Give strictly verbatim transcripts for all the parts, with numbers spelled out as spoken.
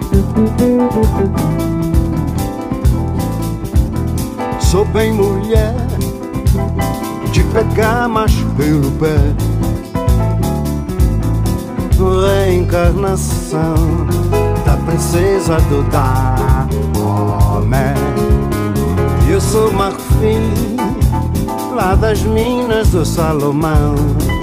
Sou bem mulher de pegar macho pelo pé, reencarnação da princesa do Dahomey. Eu sou marfim lá das minas do Salomão.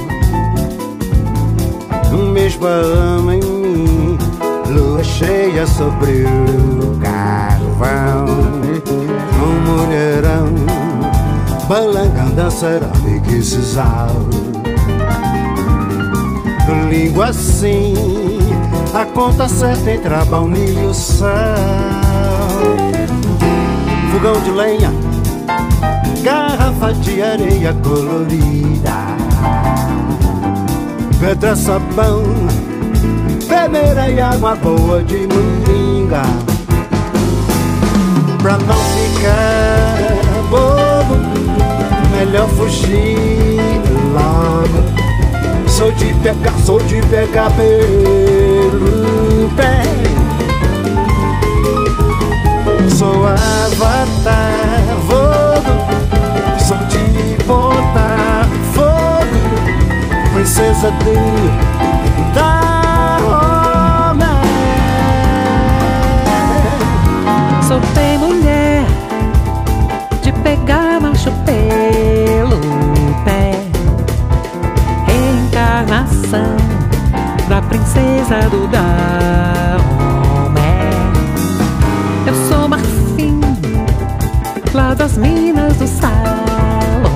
Um mês parama em mim, lua cheia sobre o carvão. Um mulherão balangando a cerâmica e sisal. Língua assim, a conta certa entre a baunilha e o sal. Fogão de lenha, garrafa de areia colorida, pedra, sabão, peneira e água boa de moringa. Pra não ficar bobo, melhor fugir logo. Sou de pegar, sou de pegar pelo pé. Sou avatar, vogo. Sou de botar fogo. Princesa do Dahomey. Sou bem mulher de pegar macho pelo pé, reencarnação da princesa do Dahomey. Eu sou marfim lá das minas do Salomão.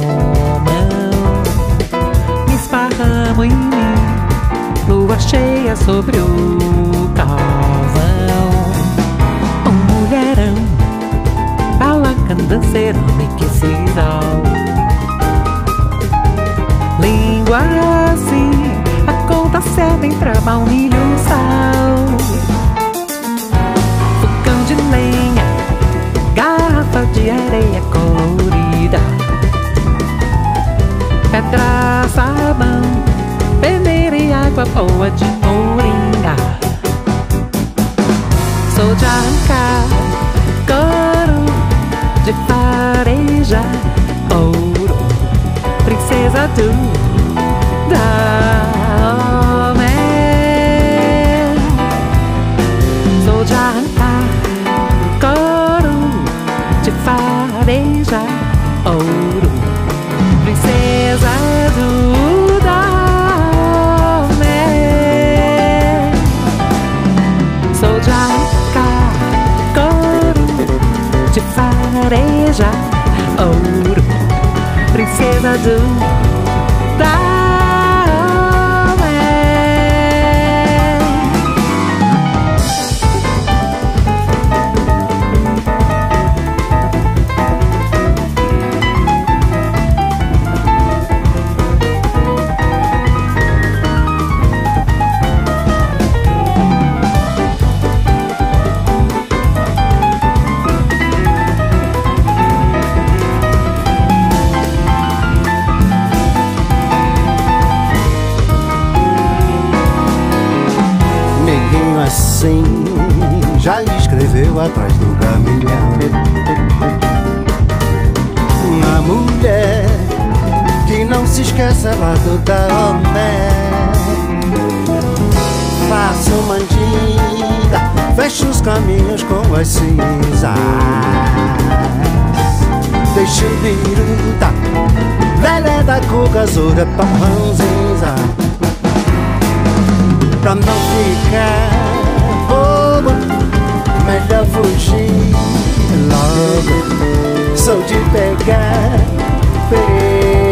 Me esparramo em mim, lua cheia sobre o carvão. Um mulherão balacando cerâmica e sisal. Língua assim, a conta certa entre a baunilha e o sal. Fogão de lenha, garrafa de areia colorida, pedra, sabão, peneira e água boa de moringa. Sou de arrancar couro, de farejar ouro, princesa do Dahomey. Sou de arrancar couro, de farejar ouro, princesa do Dahomey. Sou de arrancar couro, de farejar ouro, princesa do Dahomey. Assim, já escreveu atrás do caminhão. Uma mulher que não se esquece lá do Dahomey. Faço mandinga, fecho os caminhos com as cinzas. Deixo biruta, velha da cuca, azura, papãozinza. Pra não ficar bobo, melhor fugir logo. Sou de pegar pelo